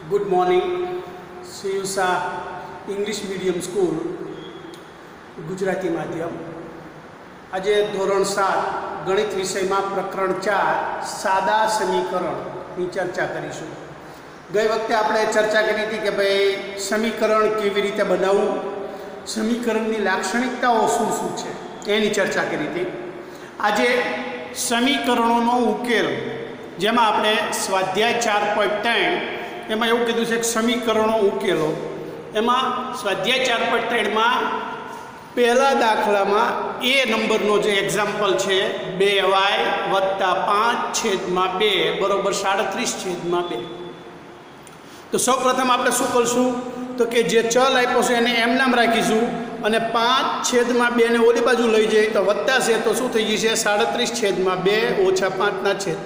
Good morning सीयुसा English medium school Gujarati माध्यम। आज धोरण 7 गणित विषय में प्रकरण 4 सादा समीकरण की चर्चा करीशुं। गई वखते आपणे चर्चा करी थी कि भाई समीकरण केवी रीते बनावुं, समीकरणनी लाक्षणिकताओ शुं शुं छे एनी चर्चा करी थी। आज समीकरणों उकेल जेमां आपणे स्वाध्याय 4.3 एमां एवुं कीधुं छे कि समीकरणों उकेलो। एमां स्वाध्याय 4.3 में पहला दाखला में ए नंबरनो जो एक्जाम्पल है 2y + 5/2 बराबर 37/2। तो सौ प्रथम आप शू करशुं तो कि जे चल आप्यो छे एने एम नाम राखीशुं अने 5/2 ने ओली बाजू लई जाए तो वत्ता छे तो शुं थई जशे 37/2 - 5/2।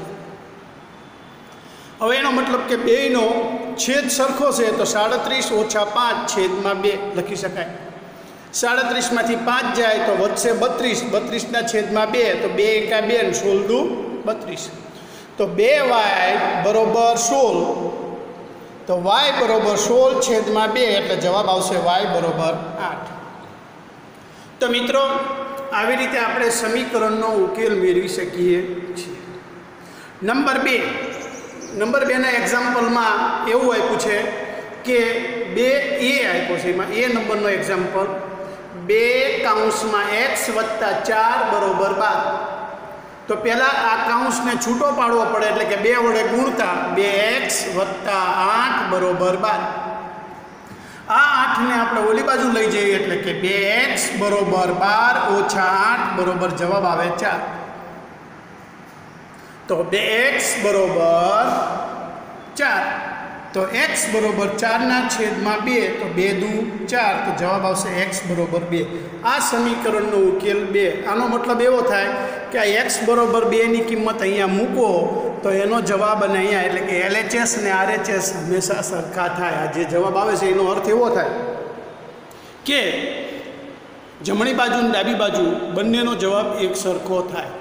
हवे एनो मतलब कि बेयनो छेद सरखो छे तो 37 - 5/2 लखी शकाय। 37 मांथी 5 जाए तो वधशे 32, 32/2 तो 2 × 2 ने 16 × 2 32। तो 2y बराबर 16 तो y बराबर 16/2 एटले जवाब आवशे y बराबर 8। तो मित्रों આવી રીતે આપણે સમીકરણનો ઉકેલ મેળવી શકીએ છીએ। नंबर 2 ना एक्जाम्पल में एवं आप्युं छे कि 2a आप्यो छे। एमां ए नंबरनो एक्जाम्पल 2 × x + 4 बराबर 12। तो पहला आ काउंस ने छूटो पाड़વો पड़े एटले कि 2 वडे गुणता 2x + 8 बराबर 12। आ 8 ने आपणे ओली बाजू लई जईए एटले कि 2x बराबर 12 - 8 बराबर जवाब आवे 4। तो 2x बराबर 4 तो x बराबर 4/2 तो 2 × 2 = 4 तो जवाब आवशे x बराबर 2। आ समीकरणनो उकेल 2। आनो मतलब एवो थाय कि आ x बराबर 2 ની કિંમત અહીંયા મૂકો તો એનો જવાબ અને અહીંયા એટલે કે LHS ને RHS હંમેશા સરખા થાય। આ જે જવાબ આવે છે એનો અર્થ એવો થાય કે જમણી બાજુ અને ડાબી બાજુ બંનેનો જવાબ એક સરખો થાય।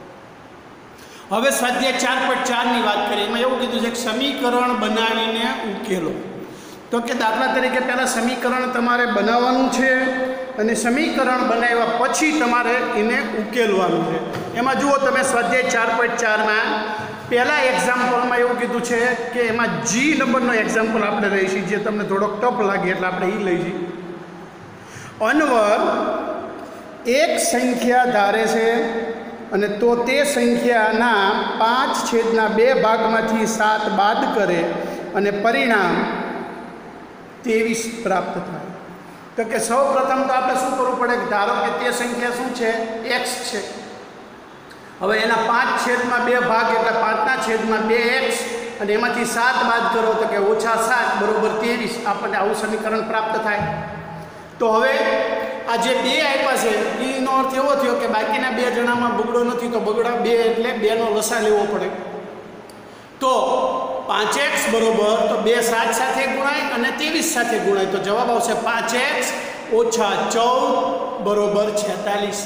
હવે સ્વાધ્યાય 4.4 ની વાત કરીએ। એમાં એવું કીધું છે કે સમીકરણ બનાવીને ઉકેલો। તો કે દાખલા તરીકે પહેલાં સમીકરણ તમારે બનાવવાનું છે અને સમીકરણ બનાવ્યા પછી તમારે એને ઉકેલવાનું છે। એમાં જુઓ તમે સ્વાધ્યાય 4.4 માં પહેલા એક્ઝામ્પલમાં એવું કીધું છે કે એમાં G નંબરનો એક્ઝામ્પલ આપણે લઈશું જે તમને થોડોક ટફ લાગે એટલે આપણે એ લઈ જઈએ। અનવર એક સંખ્યા ધારે છે અને તો તે સંખ્યાના 5/2 ભાગમાંથી 7 બાદ કરે અને પરિણામ 23 प्राप्त थाय। तो कि सौ प्रथम तो आपणे शुं करवुं पड़े कि धारो कि ते संख्या शुं छे x छे। हवे एना 5/2 भाग एटले 5/2x अने एमांथी 7 बाद करो तो कि -7 बराबर 23 आपणे आवुं समीकरण प्राप्त थाय। तो हवे आ जे 2 आप्या छे एनो अर्थ एवो थयो कि बाकीना 2 जणामां बगड़ो नथी तो बगड़ा 2 एटले 2 नो लसा लेवो पड़े। तो 5x बराबर तो 2 7 साथे गुणाय अने 23 साथे गुणाय तो जवाब आवशे 5x - 14 बराबर 46।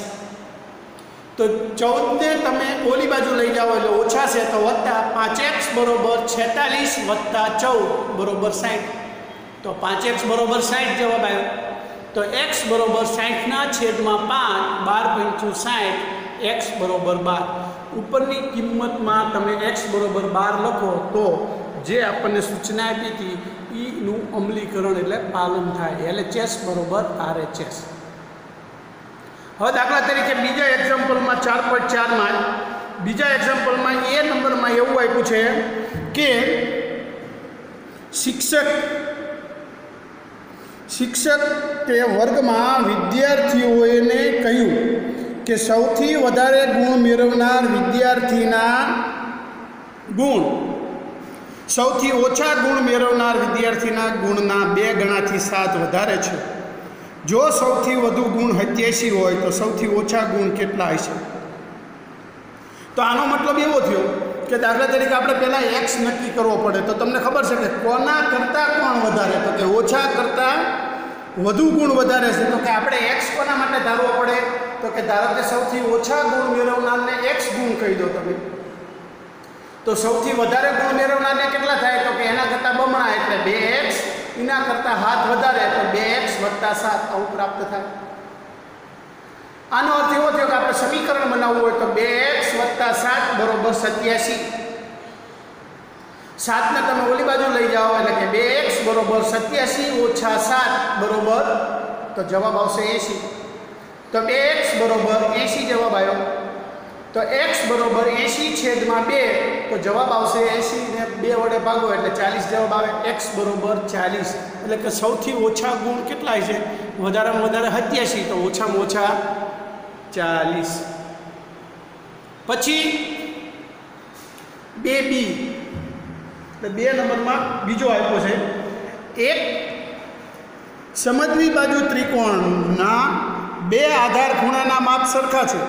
तो 14 ने तमे ओली बाजू लई जाओ એટલે ઓછા છે તો વત્તા 5x बराबर 46 + 14 बराबर 60। तो 5x बराबर 60 जवाब आव्यो। तो x बराबर 60/5 12 × 60 x बराबर 12। उपरनी किंमत में तमे x बराबर 12 लखो तो जे आपने सूचना आपी थी ईनु अमलीकरण एटले पालन थाय। LHS बराबर RHS। हवे दाखला तरीके बीजा एक्जाम्पल में 4.4 में बीजा एक्जाम्पल में ए नंबर में एवं आप्युं छे कि शिक्षक के वर्ग में विद्यार्थीओने कह्युं कि सौथी वधारे गुण मेळवनार विद्यार्थीना गुण सौथी ओछा गुण मेळवनार विद्यार्थीना गुणना 2 गणाथी 7 वधारे छे। जो सौथी वधु गुण 87 होय तो सौथी ओछा गुण केटला हशे। तो आनो मतलब एवो थयो कि दाखला तरीके आपणे पहेला x नक्की करवो पड़े। तो तमने खबर छे कि कोना करता कोण वधारे तो कि ओछा करता વધુ ગુણ વધારે છે। તો કે આપણે x કોના માટે ધારવો પડે તો કે ધારો કે સૌથી ઓછા ગુણ મેળવનારને x ગુણ કહી દો તમે। तो સૌથી વધારે ગુણ મેળવનારને કેટલા થાય તો કે એના કરતાં બમણા એટલે 2 ગુણ્યા કરતાં હાથ વધારે તો 2x + 7 આવું પ્રાપ્ત થાય. આનો અર્થ એવો થયો કે આપણે સમીકરણ બનાવવું હોય તો 2x + 7 બરોબર 87. 7 ને તમે ઓલી બાજુ લઈ જાઓ એટલે કે 2x બરોબર 87 ઓછા 7 બરોબર તો જવાબ આવશે 80. તો 2x બરોબર 80 જવાબ આવ્યો. તો x બરોબર 80/2 તો જવાબ આવશે 80 ને 2 વડે ભાગો એટલે 40 જવાબ આવે. x બરોબર 40 એટલે કે સૌથી ઓછા ગુણ કેટલા છે? વધારેમાં વધારે 87 તો ઓછામાં ઓછા 40. પછી 2b એટલે 2 નંબરમાં બીજો આપ્યો છે. એક સમદ્વિ બાજુ ત્રિકોણના બે આધાર ખૂણાના માપ સરખા છે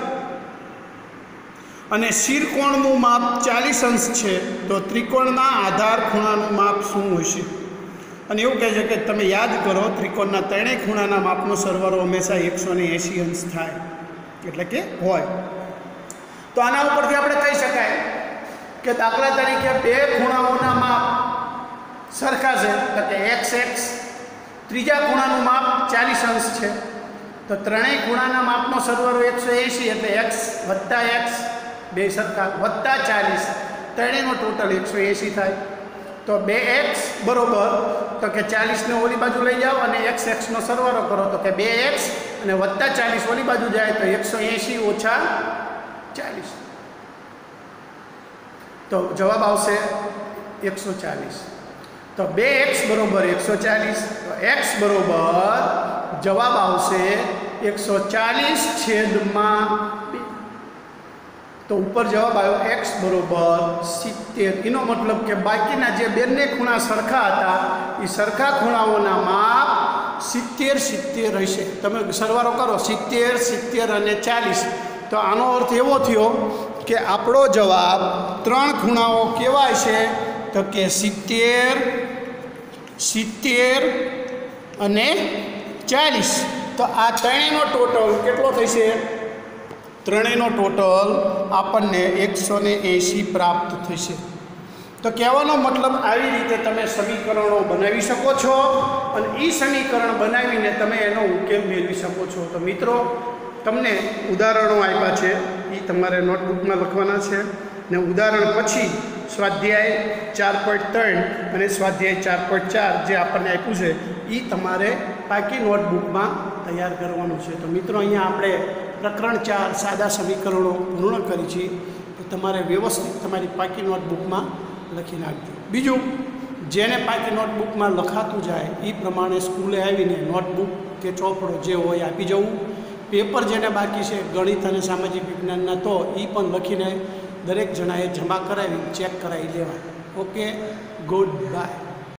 અને શિરકોણનું માપ 40 અંશ છે તો ત્રિકોણના આધાર ખૂણાનું માપ શું હશે? અને એવું કહે છે કે તમે યાદ કરો ત્રિકોણના ત્રણેય ખૂણાના માપનો સરવાળો હંમેશા 180 અંશ થાય એટલે કે હોય. તો આના ઉપરથી આપણે કહી શકાય કે દાખલા તરીકે બે ખૂણાઓના માપ સરખા છે તો કે x ત્રીજા ખૂણાનું માપ 40 અંશ છે તો ત્રણેય ખૂણાના માપનો સરવાળો 180 એટલે x + x બે સરખા વત્તા 40 ત્રણેયનો ટોટલ 180 થાય. તો 2x બરોબર તો કે 40 ને ઓલી બાજુ લઈ જાઓ અને x નો સરવાળો કરો તો કે 2x અને વત્તા 40 ઓલી બાજુ જાય તો 180 ઓછા 40 તો જવાબ આવશે 140. તો 2x બરોબર 140 તો x બરોબર જવાબ આવશે 140/2 તો ઉપર જવાબ આવ્યો x બરોબર 70. એનો મતલબ કે બાકીના જે બંને ખૂણા સરખા હતા એ સરખા ખૂણાઓના માપ 70 હશે. તમે સરવાળો કરો 70 અને 40 તો આનો અર્થ એવો થયો કે આપણો જવાબ ત્રણ ખૂણાઓ કેવા છે તો કે 70 અને 40. તો આ ત્રણેયનો ટોટલ કેટલો થશે? ત્રણેયનો ટોટલ આપણને 180 પ્રાપ્ત થશે. તો કહેવાનો મતલબ આવી રીતે તમે સમીકરણો બનાવી શકો છો અને એ સમીકરણ બનાવીને તમે એનો ઉકેલ મેળવી શકો છો. તો મિત્રો તમને ઉદાહરણો આપ્યા છે એ તમારે નોટબુકમાં લખવાના છે ને ઉદાહરણ પછી સ્વાધ્યાય 4.3 અને સ્વાધ્યાય 4.4 જે આપણને આપ્યું છે એ તમારે પાકી નોટબુકમાં તૈયાર કરવાનું છે. તો મિત્રો અહીંયા આપણે પ્રકરણ 4 સાદા સમીકરણો પૂર્ણ કરી છે તો તમારે વ્યવસ્થિત તમારી પાકી નોટબુકમાં લખી નાખજો. બીજું જેને પાકી નોટબુકમાં લખાતું જાય એ પ્રમાણે સ્કૂલે આવીને નોટબુક કે ચોપડો જે હોય આપી જવું. પેપર જેને બાકી છે ગણિત અને સામાજિક વિજ્ઞાનના તો એ પણ લખીને દરેક જણાએ જમા કરાવી ચેક કરાવી લેવા. Okay, good by.